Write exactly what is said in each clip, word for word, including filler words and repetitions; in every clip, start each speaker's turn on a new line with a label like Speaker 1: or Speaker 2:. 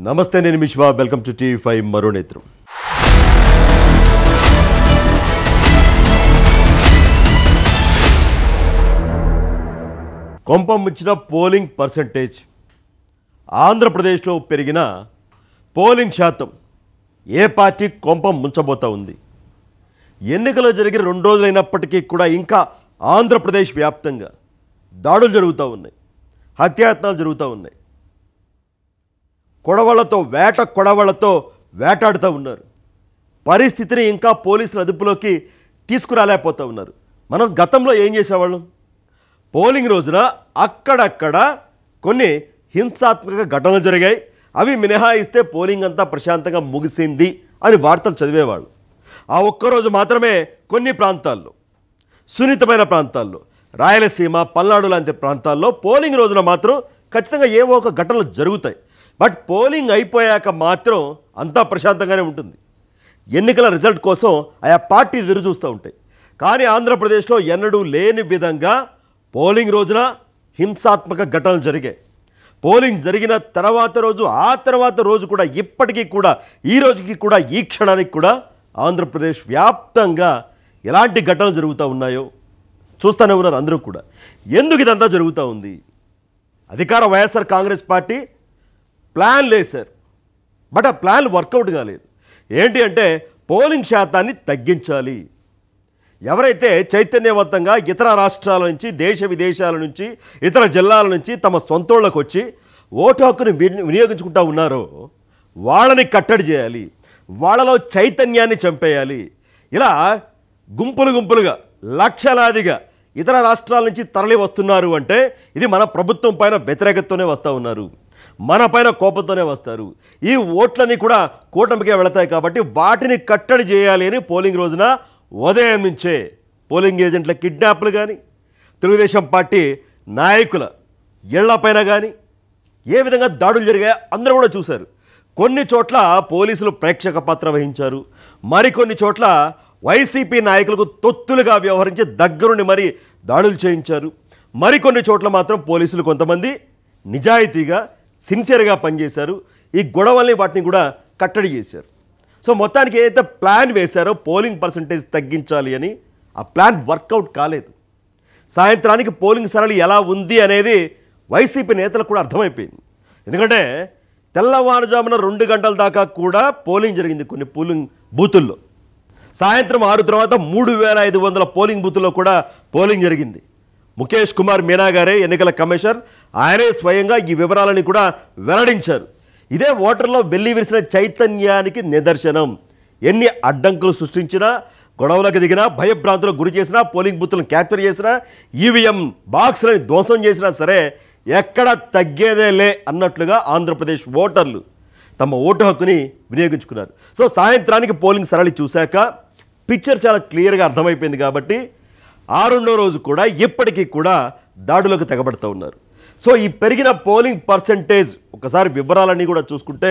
Speaker 1: నమస్తే నేను Shiva, welcome to TV five Maro Netram. కొంపం ముచ్చిన పోలింగ్ పర్సెంటేజ్ ఆంధ్రప్రదేశ్లో పెరిగిన పోలింగ్ శాతం ఏ పార్టీ కొంపం ముంచబోతా ఉంది. ఎన్నికలు జరిగిన రెండు రోజులైనప్పటికీ కూడా ఇంకా ఆంధ్రప్రదేశ్ వ్యాప్తంగా దాడులు జరుగుతూ ఉన్నాయి, హత్యాయత్నాలు జరుగుతూ ఉన్నాయి. కొడవళ్లతో వేట కొడవళ్లతో వేటాడుతూ ఉన్నారు. పరిస్థితిని ఇంకా పోలీసుల అదుపులోకి తీసుకురాలేకపోతూ ఉన్నారు. మనం గతంలో ఏం చేసేవాళ్ళం, పోలింగ్ రోజున అక్కడక్కడ కొన్ని హింసాత్మక ఘటనలు జరిగాయి, అవి మినహాయిస్తే పోలింగ్ అంతా ప్రశాంతంగా ముగిసింది అని వార్తలు చదివేవాళ్ళు. ఆ ఒక్కరోజు మాత్రమే కొన్ని ప్రాంతాల్లో, సున్నితమైన ప్రాంతాల్లో, రాయలసీమ పల్నాడు లాంటి ప్రాంతాల్లో పోలింగ్ రోజున మాత్రం ఖచ్చితంగా ఏవో ఒక ఘటనలు జరుగుతాయి. బట్ పోలింగ్ అయిపోయాక మాత్రం అంతా ప్రశాంతంగానే ఉంటుంది. ఎన్నికల రిజల్ట్ కోసం ఆయా పార్టీ ఎదురు చూస్తూ ఉంటాయి. కానీ ఆంధ్రప్రదేశ్లో ఎన్నడూ లేని విధంగా పోలింగ్ రోజున హింసాత్మక ఘటనలు జరిగాయి. పోలింగ్ జరిగిన తర్వాత రోజు, ఆ తర్వాత రోజు కూడా, ఇప్పటికీ కూడా, ఈ రోజుకి కూడా, ఈ క్షణానికి కూడా ఆంధ్రప్రదేశ్ వ్యాప్తంగా ఎలాంటి ఘటనలు జరుగుతూ ఉన్నాయో చూస్తూనే ఉన్నారు అందరూ కూడా. ఎందుకు ఇదంతా జరుగుతూ ఉంది? అధికార వైఎస్ఆర్ కాంగ్రెస్ పార్టీ ప్లాన్ వేశారు, బట్ ఆ ప్లాన్ వర్కౌట్ కాలేదు. ఏంటి అంటే పోలింగ్ శాతాన్ని తగ్గించాలి. ఎవరైతే చైతన్యవంతంగా ఇతర రాష్ట్రాల నుంచి, దేశ విదేశాల నుంచి, ఇతర జిల్లాల నుంచి తమ సొంతోళ్ళకు వచ్చి ఓటు హక్కుని వినియోగించుకుంటూ ఉన్నారో వాళ్ళని కట్టడి చేయాలి, వాళ్ళలో చైతన్యాన్ని చంపేయాలి. ఇలా గుంపులు గుంపులుగా లక్షలాదిగా ఇతర రాష్ట్రాల నుంచి తరలి వస్తున్నారు అంటే ఇది మన ప్రభుత్వం పైన వ్యతిరేకతతోనే వస్తూ ఉన్నారు, మన పైన కోపంతోనే వస్తారు. ఈ ఓట్లన్నీ కూడా కూటమికే వెళతాయి కాబట్టి వాటిని కట్టడి చేయాలి అని పోలింగ్ రోజున ఉదయం నుంచే పోలింగ్ ఏజెంట్ల కిడ్నాప్లు కానీ, తెలుగుదేశం పార్టీ నాయకుల ఇళ్లపైన కానీ ఏ విధంగా దాడులు జరిగాయో అందరూ కూడా చూశారు. కొన్ని చోట్ల పోలీసులు ప్రేక్షక పాత్ర వహించారు, మరికొన్ని చోట్ల వైసీపీ నాయకులకు తొత్తులుగా వ్యవహరించి దగ్గరుండి మరీ దాడులు చేయించారు. మరికొన్ని చోట్ల మాత్రం పోలీసులు కొంతమంది నిజాయితీగా, సిన్సియర్గా పనిచేశారు. ఈ గొడవల్ని వాటిని కూడా కట్టడి చేశారు. సో మొత్తానికి ఏదైతే ప్లాన్ వేశారో పోలింగ్ పర్సంటేజ్ తగ్గించాలి అని, ఆ ప్లాన్ వర్కౌట్ కాలేదు. సాయంత్రానికి పోలింగ్ సరళి ఎలా ఉంది అనేది వైసీపీ నేతలకు కూడా అర్థమైపోయింది. ఎందుకంటే తెల్లవారుజామున రెండు గంటల దాకా కూడా పోలింగ్ జరిగింది కొన్ని పోలింగ్ బూతుల్లో. సాయంత్రం ఆరు తర్వాత మూడు వేల ఐదు వందల పోలింగ్ బూతుల్లో కూడా పోలింగ్ జరిగింది. ముఖేష్ కుమార్ మీనా గారే ఎన్నికల కమిషనర్, ఆయనే స్వయంగా ఈ వివరాలని కూడా వెల్లడించారు. ఇదే ఓటర్లో వెళ్లి విరిసిన చైతన్యానికి నిదర్శనం. ఎన్ని అడ్డంకులు సృష్టించినా, గొడవలకు దిగినా, భయభ్రాంతులకు గురి చేసినా, పోలింగ్ బూత్లను క్యాప్చర్ చేసినా, ఈవీఎం బాక్స్లని ధ్వంసం చేసినా సరే ఎక్కడ తగ్గేదే లే అన్నట్లుగా ఆంధ్రప్రదేశ్ ఓటర్లు తమ ఓటు హక్కుని వినియోగించుకున్నారు. సో సాయంత్రానికి పోలింగ్ సరళి చూశాక పిక్చర్ చాలా క్లియర్గా అర్థమైపోయింది. కాబట్టి ఆ రెండో రోజు కూడా ఇప్పటికీ కూడా దాడులకు తెగబడుతూ ఉన్నారు. సో ఈ పెరిగిన పోలింగ్ పర్సంటేజ్ ఒకసారి వివరాలన్నీ కూడా చూసుకుంటే,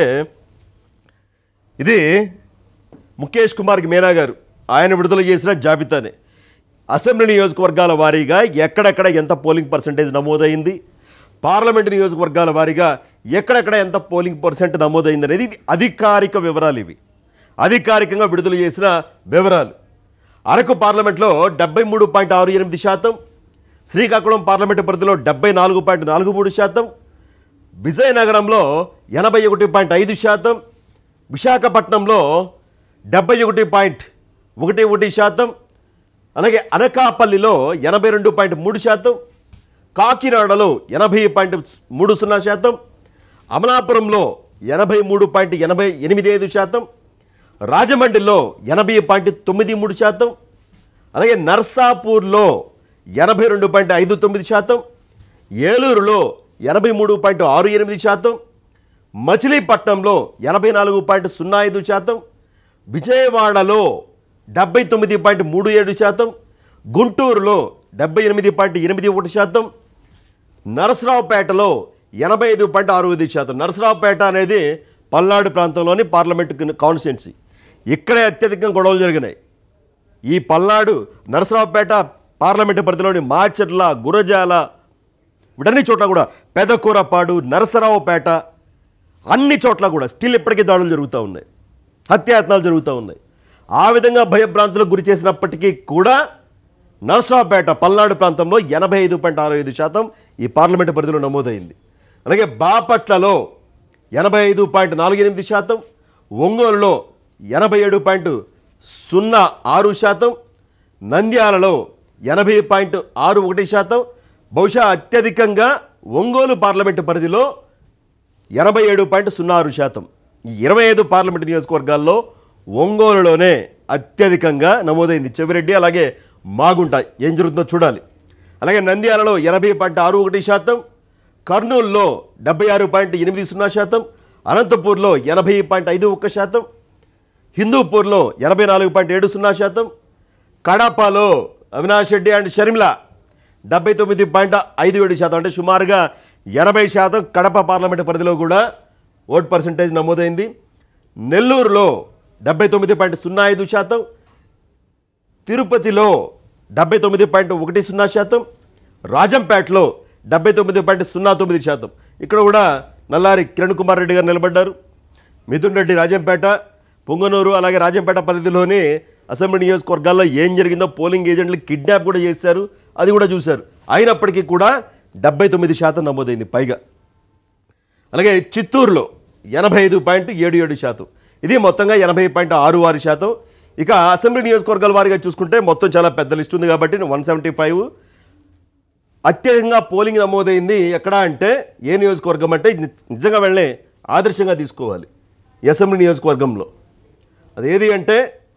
Speaker 1: ఇది ముఖేష్ కుమార్ మీనా గారు ఆయన విడుదల చేసిన జాబితానే. అసెంబ్లీ నియోజకవర్గాల వారీగా ఎక్కడెక్కడ ఎంత పోలింగ్ పర్సంటేజ్ నమోదైంది, పార్లమెంటు నియోజకవర్గాల వారీగా ఎక్కడెక్కడ ఎంత పోలింగ్ పర్సెంట్ నమోదైంది అనేది అధికారిక వివరాలు. ఇవి అధికారికంగా విడుదల చేసిన వివరాలు. అరకు పార్లమెంట్లో డెబ్బై మూడు పాయింట్ ఆరు ఎనిమిది శాతం, శ్రీకాకుళం పార్లమెంటు పరిధిలో డెబ్బై నాలుగు పాయింట్ నాలుగు మూడు శాతం, విజయనగరంలో ఎనభై ఒకటి పాయింట్ ఐదు శాతం, విశాఖపట్నంలో డెబ్బై ఒకటి పాయింట్ ఒకటి ఒకటి శాతం, అలాగే అనకాపల్లిలో ఎనభై రెండు పాయింట్ మూడు శాతం, కాకినాడలో ఎనభై పాయింట్ మూడు సున్నా శాతం, అమలాపురంలో ఎనభై మూడు పాయింట్ ఎనభై ఎనిమిది ఐదు శాతం, రాజమండ్రిలో ఎనభై పాయింట్ తొమ్మిది మూడు శాతం, అలాగే నర్సాపూర్లో ఎనభై రెండు పాయింట్ ఐదు తొమ్మిది శాతం, ఏలూరులో ఎనభై మూడు పాయింట్ ఆరు ఎనిమిది శాతం, మచిలీపట్నంలో ఎనభై నాలుగు పాయింట్ సున్నా ఐదు శాతం, విజయవాడలో డెబ్బై తొమ్మిది పాయింట్ మూడు ఏడు శాతం, గుంటూరులో డెబ్బై ఎనిమిది పాయింట్ ఎనిమిది ఒకటి శాతం, నరసరావుపేటలో ఎనభై ఐదు పాయింట్ ఆరు ఐదు శాతం. నరసరావుపేట అనేది పల్నాడు ప్రాంతంలోని పార్లమెంటు కాన్స్టిట్యున్సీ. ఇక్కడే అత్యధికంగా గొడవలు జరిగినాయి. ఈ పల్నాడు నరసరావుపేట పార్లమెంటు పరిధిలోని మాచర్ల, గురజాల, వీటన్ని చోట్ల కూడా పెదకూరపాడు, నరసరావుపేట, అన్ని చోట్ల కూడా స్టిల్ ఇప్పటికీ దాడులు జరుగుతూ ఉన్నాయి, హత్యాయత్నాలు జరుగుతూ ఉన్నాయి. ఆ విధంగా భయభ్రాంతులకు గురి చేసినప్పటికీ కూడా నర్సరావుపేట పల్నాడు ప్రాంతంలో ఎనభై ఐదు పాయింట్ ఆరు ఐదు శాతం ఈ పార్లమెంటు పరిధిలో నమోదైంది. అలాగే బాపట్లలో ఎనభై ఐదు పాయింట్ నాలుగు ఎనిమిది శాతం, ఒంగోలులో ఎనభై ఏడు పాయింట్ సున్నా ఆరు శాతం, నంద్యాలలో ఎనభై పాయింట్ ఆరు ఒకటి శాతం, బహుశా అత్యధికంగా ఒంగోలు పార్లమెంటు పరిధిలో ఎనభై ఏడు పాయింట్ సున్నా ఆరు శాతం. ఈ ఇరవై ఐదు పార్లమెంటు నియోజకవర్గాల్లో ఒంగోలులోనే అత్యధికంగా నమోదైంది. చెవిరెడ్డి అలాగే మాగుంట ఏం జరుగుతుందో చూడాలి. అలాగే నంద్యాలలో ఎనభై పాయింట్ ఆరు ఒకటి శాతం, కర్నూలులో డెబ్బై ఆరు పాయింట్ ఎనిమిది సున్నా శాతం, అనంతపూర్లో ఎనభై పాయింట్ ఐదు ఒక్క శాతం, హిందూపూర్లో ఎనభై నాలుగు పాయింట్ ఏడు సున్నా శాతం, కడపలో అవినాష్ రెడ్డి అండ్ షర్మిల డెబ్బై తొమ్మిది పాయింట్ ఐదు ఏడు శాతం, అంటే సుమారుగా ఎనభై శాతం కడప పార్లమెంటు పరిధిలో కూడా ఓట్ పర్సంటేజ్ నమోదైంది. నెల్లూరులో డెబ్బై తొమ్మిది పాయింట్ సున్నా ఐదు శాతం, తిరుపతిలో డెబ్బై తొమ్మిది పాయింట్ ఒకటి సున్నా శాతం, రాజంపేటలో డెబ్బై తొమ్మిది పాయింట్ సున్నా తొమ్మిది శాతం. ఇక్కడ కూడా నల్లారి కిరణ్ కుమార్ రెడ్డి గారు నిలబడ్డారు. మిథున్ రెడ్డి రాజంపేట, పొంగనూరు అలాగే రాజంపేట పరిధిలోని అసెంబ్లీ నియోజకవర్గాల్లో ఏం జరిగిందో పోలింగ్ ఏజెంట్లు కిడ్నాప్ కూడా చేశారు, అది కూడా చూశారు. అయినప్పటికీ కూడా డెబ్బై తొమ్మిది శాతం నమోదైంది పైగా. అలాగే చిత్తూరులో ఎనభై ఐదు పాయింట్ ఏడు ఏడు శాతం, ఇది మొత్తంగా ఎనభై పాయింట్ ఆరు ఆరు శాతం. ఇక అసెంబ్లీ నియోజకవర్గాల వారిగా చూసుకుంటే మొత్తం చాలా పెద్ద లిస్ట్ ఉంది కాబట్టి వన్ సెవెంటీ ఫైవ్ అత్యధికంగా పోలింగ్ నమోదైంది. ఎక్కడ అంటే ఏ నియోజకవర్గం అంటే నిజంగా వెళ్ళే ఆదర్శంగా తీసుకోవాలి ఈ అసెంబ్లీ నియోజకవర్గంలో. అదేది అంటే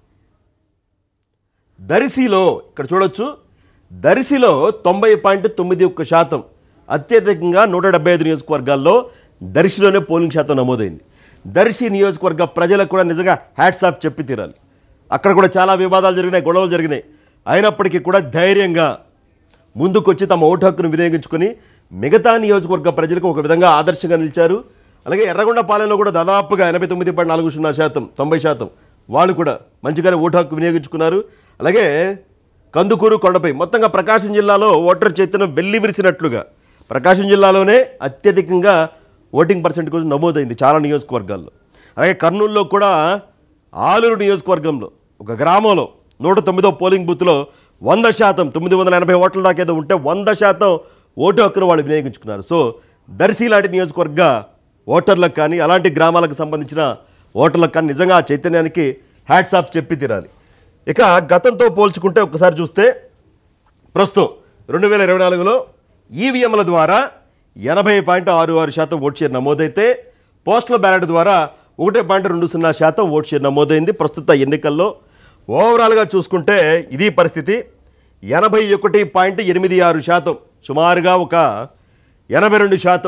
Speaker 1: దర్శిలో, ఇక్కడ చూడొచ్చు, దర్శిలో తొంభై పాయింట్ తొమ్మిది ఒక్క శాతం, అత్యధికంగా నూట డెబ్బై ఐదు నియోజకవర్గాల్లో దర్శిలోనే పోలింగ్ శాతం నమోదైంది. దర్శి నియోజకవర్గ ప్రజలకు కూడా నిజంగా హ్యాట్స్ ఆఫ్ చెప్పి తీరాలి. అక్కడ కూడా చాలా వివాదాలు జరిగినాయి, గొడవలు జరిగినాయి. అయినప్పటికీ కూడా ధైర్యంగా ముందుకొచ్చి తమ ఓటు హక్కును వినియోగించుకొని మిగతా నియోజకవర్గ ప్రజలకు ఒక విధంగా ఆదర్శంగా నిలిచారు. అలాగే ఎర్రగొండపాలెంలో కూడా దాదాపుగా ఎనభై తొమ్మిది పాయింట్ నాలుగు సున్నా శాతం, తొంభై శాతం వాళ్ళు కూడా మంచిగానే ఓటు హక్కు వినియోగించుకున్నారు. అలాగే కందుకూరు, కొండపై మొత్తంగా ప్రకాశం జిల్లాలో ఓటర్ చైతన్యం వెల్లి విరిసినట్లుగా ప్రకాశం జిల్లాలోనే అత్యధికంగా ఓటింగ్ పర్సెంట్ కోసం నమోదైంది చాలా నియోజకవర్గాల్లో. అలాగే కర్నూలులో కూడా ఆలూరు నియోజకవర్గంలో ఒక గ్రామంలో నూట తొమ్మిదో పోలింగ్ బూత్లో వంద శాతం తొమ్మిది వందల ఎనభై ఓట్ల దాకా ఏదో ఉంటే వంద శాతం ఓటు హక్కును వాళ్ళు వినియోగించుకున్నారు. సో దర్శి లాంటి నియోజకవర్గ ఓటర్లకు కానీ అలాంటి గ్రామాలకు సంబంధించిన ఓటర్లకు కానీ నిజంగా ఆ చైతన్యానికి హ్యాట్స్ ఆఫ్ చెప్పి తీరాలి. ఇక గతంతో పోల్చుకుంటే ఒకసారి చూస్తే ప్రస్తుతం రెండు వేల ఇరవై నాలుగులో ఈవీఎంల ద్వారా ఎనభై పాయింట్ ఆరు ఆరు శాతం ఓట్ షేర్ నమోదైతే పోస్టల్ బ్యాలెట్ ద్వారా ఒకటి పాయింట్ రెండు సున్నా శాతం ఓట్ షేర్ నమోదైంది. ప్రస్తుత ఎన్నికల్లో ఓవరాల్గా చూసుకుంటే ఇది పరిస్థితి. ఎనభై ఒకటి పాయింట్ ఎనిమిది ఆరు శాతం, సుమారుగా ఒక ఎనభై రెండు శాతం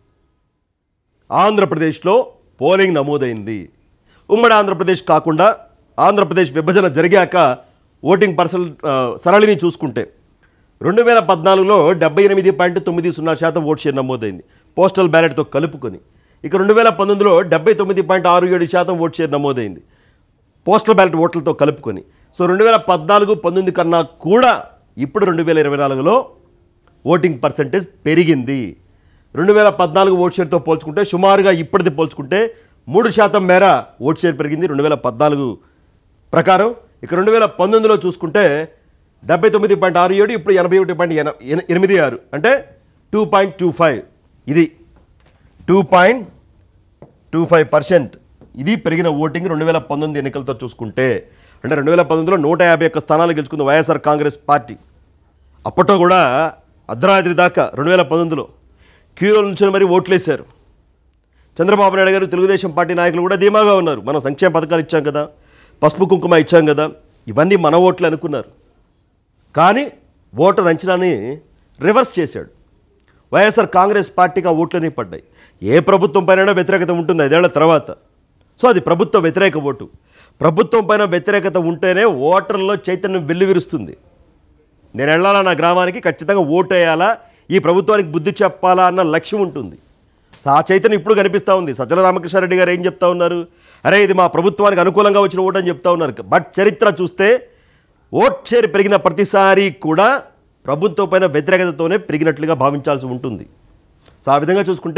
Speaker 1: ఆంధ్రప్రదేశ్లో పోలింగ్ నమోదైంది. ఉమ్మడి ఆంధ్రప్రదేశ్ కాకుండా ఆంధ్రప్రదేశ్ విభజన జరిగాక ఓటింగ్ పర్సన్ సరళిని చూసుకుంటే రెండు వేల పద్నాలుగులో డెబ్బై ఎనిమిది పాయింట్ తొమ్మిది సున్నా శాతం ఓట్ షేర్ నమోదైంది పోస్టల్ బ్యాలెట్తో కలుపుకొని. ఇక రెండు వేల పంతొమ్మిదిలో డెబ్బై తొమ్మిది పాయింట్ ఆరు ఏడు శాతం ఓట్ షేర్ నమోదైంది పోస్టల్ బ్యాలెట్ ఓట్లతో కలుపుకొని. సో రెండు వేల పద్నాలుగు పంతొమ్మిది కన్నా కూడా ఇప్పుడు రెండు వేల ఇరవై నాలుగులో ఓటింగ్ పర్సంటేజ్ పెరిగింది. రెండు వేల పద్నాలుగు ఓట్ షేర్తో పోల్చుకుంటే సుమారుగా ఇప్పటిది పోల్చుకుంటే మూడు శాతం మేర ఓట్ షేర్ పెరిగింది రెండు వేల పద్నాలుగు ప్రకారం. ఇక రెండు వేల పంతొమ్మిదిలో చూసుకుంటే డెబ్బై తొమ్మిది పాయింట్ ఆరు ఏడు ఇప్పుడు ఎనభై ఒకటి పాయింట్ ఎనిమిది ఆరు అంటే టూ పాయింట్ టూ ఫైవ్ ఇది two point two five percent ఇది పెరిగిన ఓటింగ్ రెండు వేల పంతొమ్మిది ఎన్నికలతో చూసుకుంటే. అంటే రెండు వేల పంతొమ్మిదిలో నూట యాభై ఒక్క స్థానాలు గెలుచుకుంది వైఎస్ఆర్ కాంగ్రెస్ పార్టీ. అప్పట్లో కూడా అర్ధరాత్రి దాకా రెండు వేల పంతొమ్మిదిలో క్యూలో నుంచి మరి ఓట్లేశారు. చంద్రబాబు నాయుడు గారు, తెలుగుదేశం పార్టీ నాయకులు కూడా ధీమాగా ఉన్నారు. మనం సంక్షేమ పథకాలు ఇచ్చాం కదా, పసుపు కుంకుమ ఇచ్చాం కదా, ఇవన్నీ మన ఓట్లు అనుకున్నారు. కానీ ఓటర్ అంచనాని రివర్స్ చేశాడు. వైఎస్ఆర్ కాంగ్రెస్ పార్టీకి ఆ ఓట్లనే పడ్డాయి. ఏ ప్రభుత్వం పైన వ్యతిరేకత ఉంటుంది ఐదేళ్ల తర్వాత. సో అది ప్రభుత్వ వ్యతిరేక ఓటు. ప్రభుత్వం పైన వ్యతిరేకత ఉంటేనే ఓటర్లో చైతన్యం వెల్లివిరుస్తుంది. నేను వెళ్ళాలా నా గ్రామానికి, ఖచ్చితంగా ఓటు వేయాలా, ఈ ప్రభుత్వానికి బుద్ధి చెప్పాలా అన్న లక్ష్యం ఉంటుంది. సో ఆ చైతన్యం ఇప్పుడు కనిపిస్తూ ఉంది. సజ్జల రామకృష్ణారెడ్డి గారు ఏం చెప్తా ఉన్నారు, అరే ఇది మా ప్రభుత్వానికి అనుకూలంగా వచ్చిన ఓటు అని చెప్తా ఉన్నారు. బట్ చరిత్ర చూస్తే ఓట్ షేర్ పెరిగిన ప్రతిసారి కూడా ప్రభుత్వం పైన వ్యతిరేకతతోనే పెరిగినట్లుగా భావించాల్సి ఉంటుంది. సో ఆ విధంగా చూసుకుంటే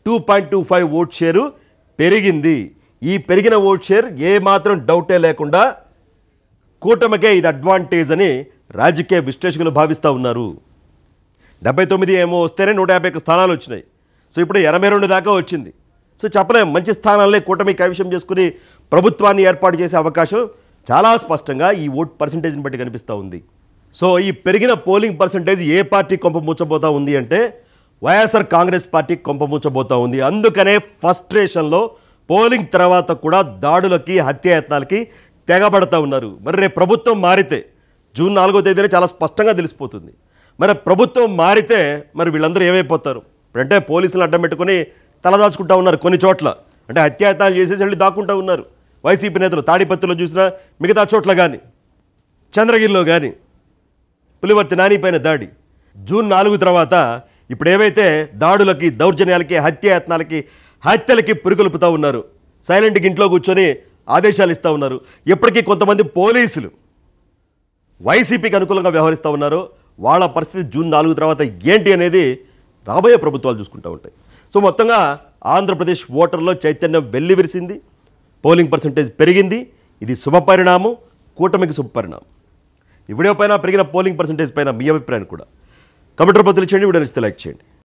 Speaker 1: two point two five vote share పెరిగింది. ఈ పెరిగిన ఓట్ షేర్ ఏ మాత్రం డౌటే లేకుండా కూటమికే ఇది అడ్వాంటేజ్ అని రాజకీయ విశ్లేషకులు భావిస్తూ ఉన్నారు. డెబ్బై తొమ్మిది ఏమో వస్తేనే నూట యాభై స్థానాలు వచ్చినాయి. సో ఇప్పుడు ఎనభై రెండు దాకా వచ్చింది. సో చెప్పలేం, మంచి స్థానాలే కూటమి కైవశం చేసుకుని ప్రభుత్వాన్ని ఏర్పాటు చేసే అవకాశం చాలా స్పష్టంగా ఈ ఓట్ పర్సంటేజ్ని బట్టి కనిపిస్తూ ఉంది. సో ఈ పెరిగిన పోలింగ్ పర్సంటేజ్ ఏ పార్టీ కొంప మూచబోతూ ఉంది అంటే వైఎస్ఆర్ కాంగ్రెస్ పార్టీ కొంప మూచబోతూ ఉంది. అందుకనే ఫస్ట్రేషన్లో పోలింగ్ తర్వాత కూడా దాడులకి హత్యాయత్నాలకి తెగబడతా ఉన్నారు. మరి రేపు ప్రభుత్వం మారితే జూన్ నాలుగో తేదీనే చాలా స్పష్టంగా తెలిసిపోతుంది. మరి ప్రభుత్వం మారితే మరి వీళ్ళందరూ ఏమైపోతారు? అంటే పోలీసులు అడ్డం పెట్టుకుని తలదాచుకుంటూ ఉన్నారు కొన్ని చోట్ల. అంటే హత్యాయత్నాలు చేసేసి వెళ్ళి దాక్కుంటూ ఉన్నారు వైసీపీ నేతలు. తాడిపత్రిలో చూసినా మిగతా చోట్ల కానీ, చంద్రగిరిలో కానీ పులివర్తి నాని పైన దాడి. జూన్ నాలుగు తర్వాత ఇప్పుడు ఏవైతే దాడులకి, దౌర్జన్యాలకి, హత్యాయత్నాలకి, హత్యలకి పురికొల్పుతూ ఉన్నారు, సైలెంట్గా ఇంట్లో కూర్చొని ఆదేశాలు ఇస్తూ ఉన్నారు. ఇప్పటికీ కొంతమంది పోలీసులు వైసీపీకి అనుకూలంగా వ్యవహరిస్తూ ఉన్నారు. వాళ్ళ పరిస్థితి జూన్ నాలుగు తర్వాత ఏంటి అనేది రాబోయే ప్రభుత్వాలు చూసుకుంటూ ఉంటాయి. సో మొత్తంగా ఆంధ్రప్రదేశ్ ఓటర్లో చైతన్యం వెల్లివిరిసింది, పోలింగ్ పర్సంటేజ్ పెరిగింది. ఇది శుభపరిణామం, కూటమికి శుభపరిణామం. ఈ వీడియో పైన పెరిగిన పోలింగ్ పర్సంటేజ్ పైన మీ అభిప్రాయం కూడా కమెంట్ రూపంలో తెలియచేయండి. వీడియో నచ్చితే లైక్ చేయండి.